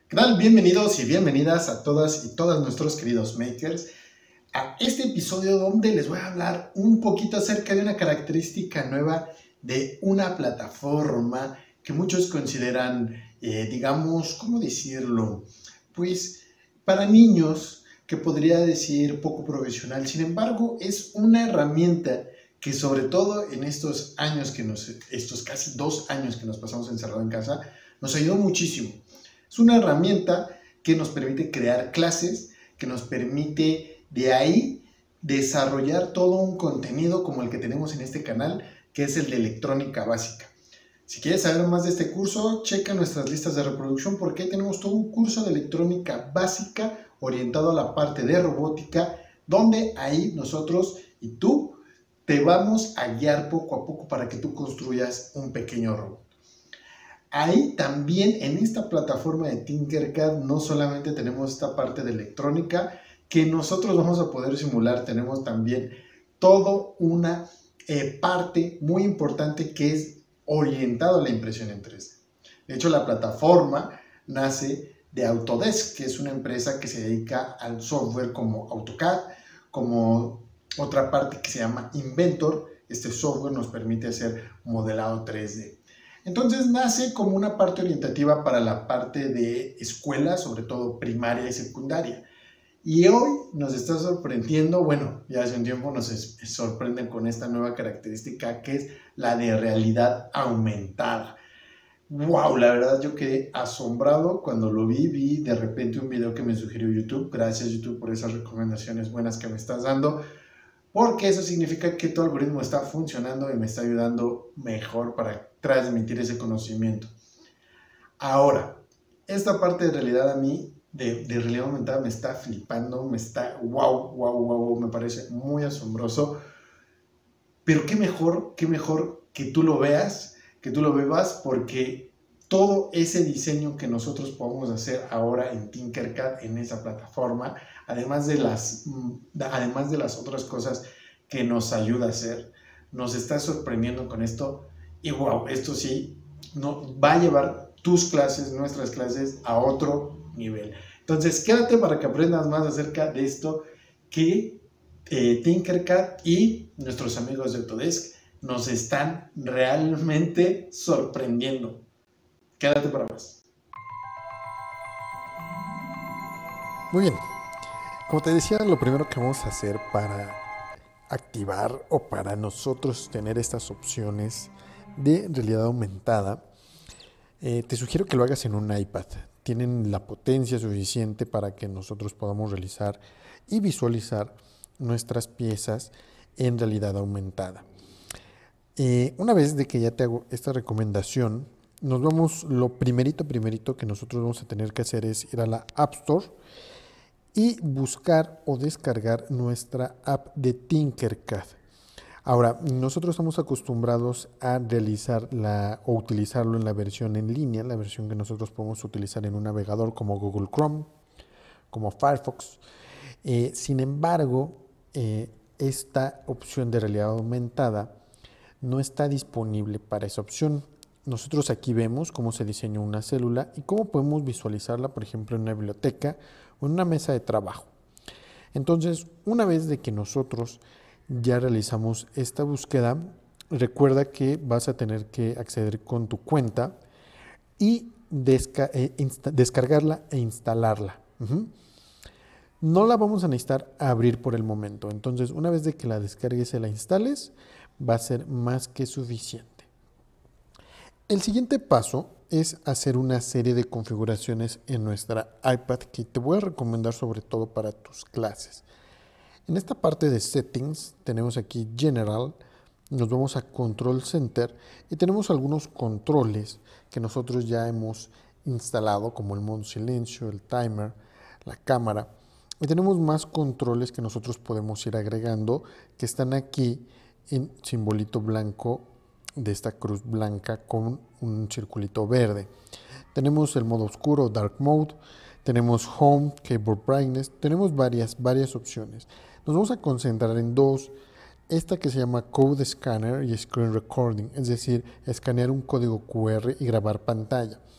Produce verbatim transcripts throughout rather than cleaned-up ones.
¿Qué tal? Bienvenidos y bienvenidas a todas y todos nuestros queridos makers a este episodio donde les voy a hablar un poquito acerca de una característica nueva de una plataforma que muchos consideran, eh, digamos, ¿cómo decirlo? Pues para niños, que podría decir poco profesional. Sin embargo, es una herramienta que sobre todo en estos años que nos, estos casi dos años que nos pasamos encerrados en casa, nos ayudó muchísimo. Es una herramienta que nos permite crear clases, que nos permite de ahí desarrollar todo un contenido como el que tenemos en este canal, que es el de electrónica básica. Si quieres saber más de este curso, checa nuestras listas de reproducción porque ahí tenemos todo un curso de electrónica básica orientado a la parte de robótica, donde ahí nosotros y tú te vamos a guiar poco a poco para que tú construyas un pequeño robot. Ahí también en esta plataforma de Tinkercad no solamente tenemos esta parte de electrónica que nosotros vamos a poder simular, tenemos también toda una eh, parte muy importante que es orientado a la impresión en tres D. De hecho, la plataforma nace de Autodesk, que es una empresa que se dedica al software como AutoCAD, como otra parte que se llama Inventor. Este software nos permite hacer modelado tres D. Entonces nace como una parte orientativa para la parte de escuela, sobre todo primaria y secundaria. Y hoy nos está sorprendiendo, bueno, ya hace un tiempo nos sorprenden con esta nueva característica que es la de realidad aumentada. ¡Wow! La verdad yo quedé asombrado cuando lo vi, vi de repente un video que me sugirió YouTube. Gracias YouTube por esas recomendaciones buenas que me estás dando, porque eso significa que tu algoritmo está funcionando y me está ayudando mejor para transmitir ese conocimiento. Ahora, esta parte de realidad a mí, de, de realidad aumentada, me está flipando, me está wow, wow, wow, me parece muy asombroso. Pero qué mejor, qué mejor que tú lo veas, que tú lo bebas, porque todo ese diseño que nosotros podemos hacer ahora en Tinkercad, en esa plataforma, además de las, además de las otras cosas que nos ayuda a hacer, nos está sorprendiendo con esto. Y wow, esto sí no, va a llevar tus clases, nuestras clases, a otro nivel. Entonces, quédate para que aprendas más acerca de esto que eh, Tinkercad y nuestros amigos de Autodesk nos están realmente sorprendiendo. Quédate para más. Muy bien, como te decía, lo primero que vamos a hacer para activar o para nosotros tener estas opciones de realidad aumentada, eh, te sugiero que lo hagas en un iPad. Tienen la potencia suficiente para que nosotros podamos realizar y visualizar nuestras piezas en realidad aumentada. Eh, una vez de que ya te hago esta recomendación, nos vamos, lo primerito, primerito que nosotros vamos a tener que hacer es ir a la App Store y buscar o descargar nuestra app de Tinkercad. Ahora, nosotros estamos acostumbrados a realizar la, o utilizarlo en la versión en línea, la versión que nosotros podemos utilizar en un navegador como Google Chrome, como Firefox. Eh, sin embargo, eh, esta opción de realidad aumentada no está disponible para esa opción. Nosotros aquí vemos cómo se diseñó una célula y cómo podemos visualizarla, por ejemplo, en una biblioteca o en una mesa de trabajo. Entonces, una vez de que nosotros ya realizamos esta búsqueda, recuerda que vas a tener que acceder con tu cuenta y desca eh, descargarla e instalarla. Uh-huh. No la vamos a necesitar abrir por el momento. Entonces, una vez de que la descargues y la instales, va a ser más que suficiente. El siguiente paso es hacer una serie de configuraciones en nuestra iPad que te voy a recomendar sobre todo para tus clases. En esta parte de Settings tenemos aquí General, nos vamos a Control Center y tenemos algunos controles que nosotros ya hemos instalado como el modo silencio, el timer, la cámara. Y tenemos más controles que nosotros podemos ir agregando que están aquí en simbolito blanco de esta cruz blanca con un circulito verde. Tenemos el modo oscuro, Dark Mode, tenemos Home, Keyboard Brightness, tenemos varias, varias opciones. Nos vamos a concentrar en dos, esta que se llama Code Scanner y Screen Recording, es decir, escanear un código cu erre y grabar pantalla.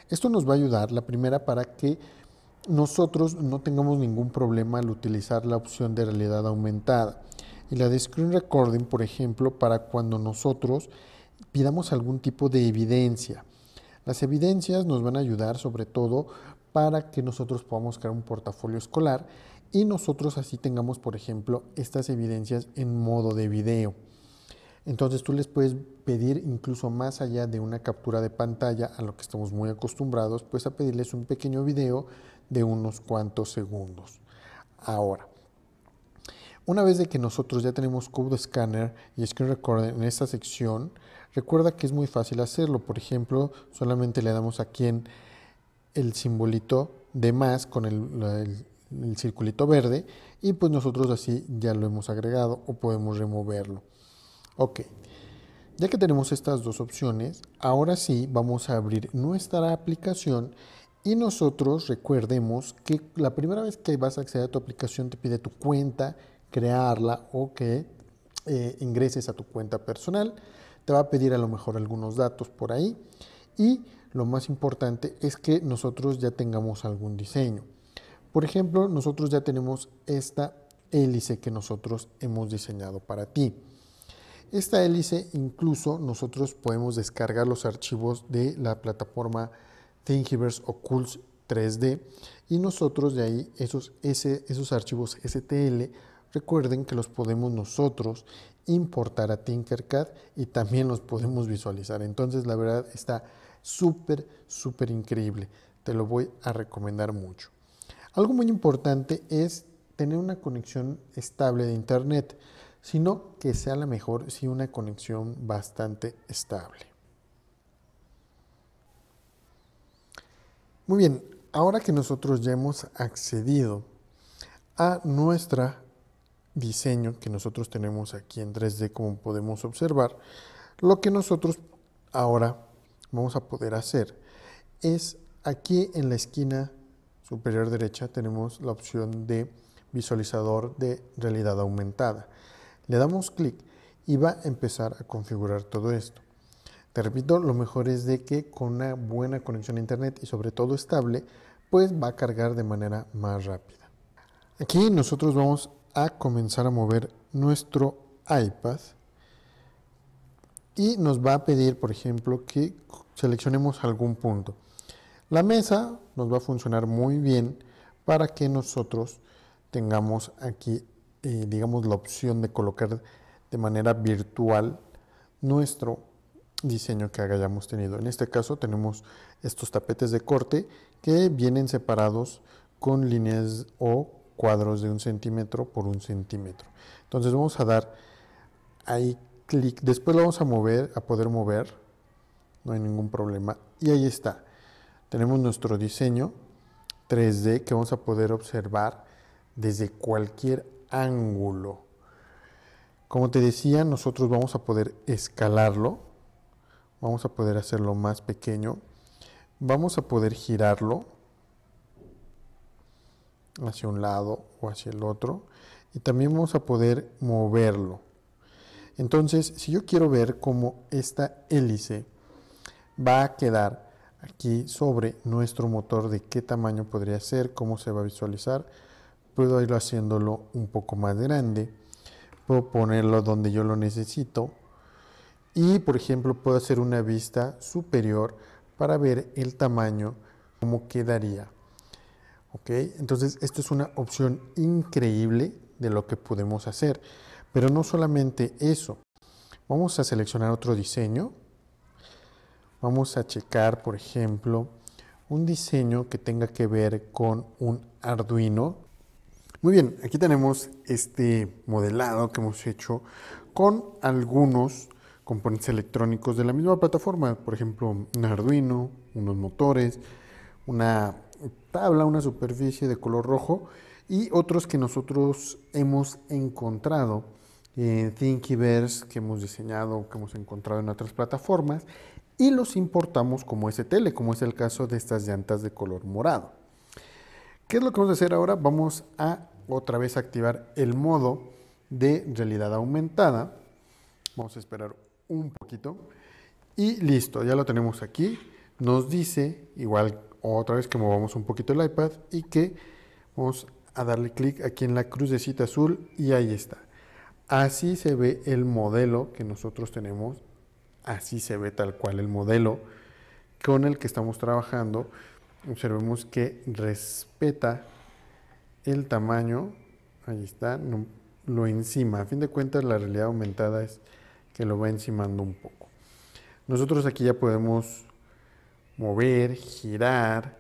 Esto nos va a ayudar, la primera, para que nosotros no tengamos ningún problema al utilizar la opción de realidad aumentada. Y la de screen recording, por ejemplo, para cuando nosotros pidamos algún tipo de evidencia. Las evidencias nos van a ayudar sobre todo para que nosotros podamos crear un portafolio escolar y nosotros así tengamos, por ejemplo, estas evidencias en modo de video. Entonces tú les puedes pedir incluso más allá de una captura de pantalla, a lo que estamos muy acostumbrados, pues a pedirles un pequeño video de unos cuantos segundos. Ahora, una vez de que nosotros ya tenemos Code Scanner y Screen Recorder en esta sección, recuerda que es muy fácil hacerlo. Por ejemplo, solamente le damos aquí en el simbolito de más con el, el, el circulito verde y pues nosotros así ya lo hemos agregado o podemos removerlo. Ok, ya que tenemos estas dos opciones, ahora sí vamos a abrir nuestra aplicación y nosotros recordemos que la primera vez que vas a acceder a tu aplicación te pide tu cuenta, crearla o que eh, ingreses a tu cuenta personal. Te va a pedir a lo mejor algunos datos por ahí y lo más importante es que nosotros ya tengamos algún diseño. Por ejemplo, nosotros ya tenemos esta hélice que nosotros hemos diseñado para ti. Esta hélice incluso nosotros podemos descargar los archivos de la plataforma Thingiverse o Cools tres D y nosotros de ahí esos, ese, esos archivos S T L, recuerden que los podemos nosotros importar a Tinkercad y también los podemos visualizar. Entonces la verdad está súper, súper increíble. Te lo voy a recomendar mucho. Algo muy importante es tener una conexión estable de internet, sino que sea la mejor si una conexión bastante estable. Muy bien, ahora que nosotros ya hemos accedido a nuestro diseño que nosotros tenemos aquí en tres D, como podemos observar, lo que nosotros ahora vamos a poder hacer es aquí en la esquina superior derecha tenemos la opción de visualizador de realidad aumentada. Le damos clic y va a empezar a configurar todo esto. Te repito, lo mejor es de que con una buena conexión a internet y sobre todo estable, pues va a cargar de manera más rápida. Aquí nosotros vamos a comenzar a mover nuestro iPad y nos va a pedir, por ejemplo, que seleccionemos algún punto. La mesa nos va a funcionar muy bien para que nosotros tengamos aquí, eh, digamos, la opción de colocar de manera virtual nuestro diseño que hayamos tenido. En este caso tenemos estos tapetes de corte que vienen separados con líneas o cuadros de un centímetro por un centímetro. Entonces vamos a dar ahí clic, después lo vamos a mover, a poder mover, no hay ningún problema, y ahí está. Tenemos nuestro diseño tres D que vamos a poder observar desde cualquier ángulo. Como te decía, nosotros vamos a poder escalarlo, vamos a poder hacerlo más pequeño, vamos a poder girarlo hacia un lado o hacia el otro y también vamos a poder moverlo. Entonces, si yo quiero ver cómo esta hélice va a quedar aquí sobre nuestro motor, de qué tamaño podría ser, cómo se va a visualizar, puedo irlo haciéndolo un poco más grande, puedo ponerlo donde yo lo necesito y, por ejemplo, puedo hacer una vista superior para ver el tamaño, cómo quedaría. ¿Ok? Entonces, esto es una opción increíble de lo que podemos hacer. Pero no solamente eso. Vamos a seleccionar otro diseño. Vamos a checar, por ejemplo, un diseño que tenga que ver con un Arduino. Muy bien, aquí tenemos este modelado que hemos hecho con algunos componentes electrónicos de la misma plataforma. Por ejemplo, un Arduino, unos motores, una tabla, una superficie de color rojo y otros que nosotros hemos encontrado en Thingiverse, que hemos diseñado, que hemos encontrado en otras plataformas y los importamos como S T L, como es el caso de estas llantas de color morado. ¿Qué es lo que vamos a hacer ahora? Vamos a otra vez activar el modo de realidad aumentada. Vamos a esperar un poquito y listo, ya lo tenemos aquí. nos dice, igual otra vez que movamos un poquito el iPad y que vamos a darle clic aquí en la crucecita azul y ahí está. Así se ve el modelo que nosotros tenemos, así se ve tal cual el modelo con el que estamos trabajando. Observemos que respeta el tamaño, ahí está, no, lo encima. A fin de cuentas la realidad aumentada es que lo va encimando un poco. Nosotros aquí ya podemos mover, girar,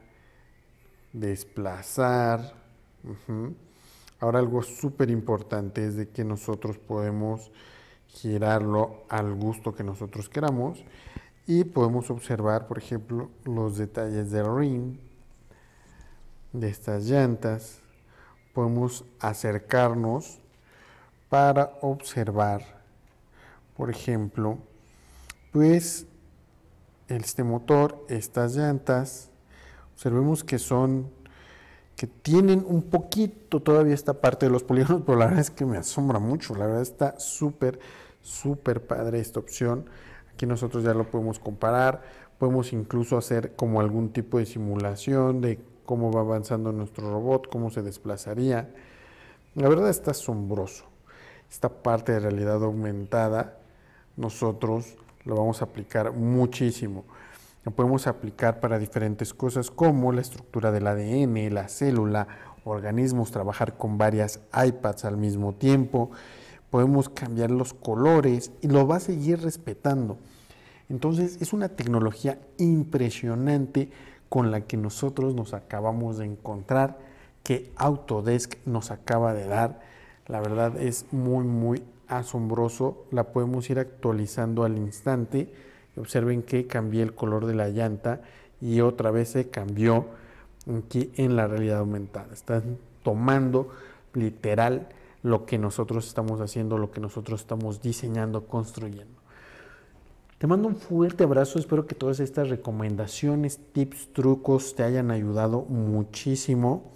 desplazar. Uh-huh. Ahora algo súper importante es de que nosotros podemos girarlo al gusto que nosotros queramos y podemos observar, por ejemplo, los detalles del rim, de estas llantas. Podemos acercarnos para observar, por ejemplo, pues este motor, estas llantas. Observemos que son, que tienen un poquito todavía esta parte de los polígonos, pero la verdad es que me asombra mucho. La verdad está súper, súper padre esta opción. Aquí nosotros ya lo podemos comparar, podemos incluso hacer como algún tipo de simulación de cómo va avanzando nuestro robot, cómo se desplazaría. La verdad está asombroso. Esta parte de realidad aumentada nosotros lo vamos a aplicar muchísimo. Lo podemos aplicar para diferentes cosas como la estructura del A D N, la célula, organismos, trabajar con varias iPads al mismo tiempo. Podemos cambiar los colores y lo va a seguir respetando. Entonces es una tecnología impresionante con la que nosotros nos acabamos de encontrar, que Autodesk nos acaba de dar. La verdad es muy muy asombroso. La podemos ir actualizando al instante. Observen que cambié el color de la llanta y otra vez se cambió aquí en la realidad aumentada. Están tomando literal lo que nosotros estamos haciendo, lo que nosotros estamos diseñando, construyendo. Te mando un fuerte abrazo, espero que todas estas recomendaciones, tips, trucos te hayan ayudado muchísimo.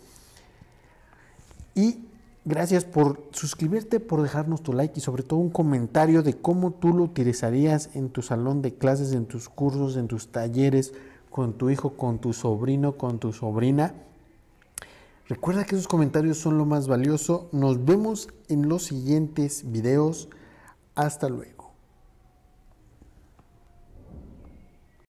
Y gracias por suscribirte, por dejarnos tu like y sobre todo un comentario de cómo tú lo utilizarías en tu salón de clases, en tus cursos, en tus talleres, con tu hijo, con tu sobrino, con tu sobrina. Recuerda que esos comentarios son lo más valioso. Nos vemos en los siguientes videos. Hasta luego.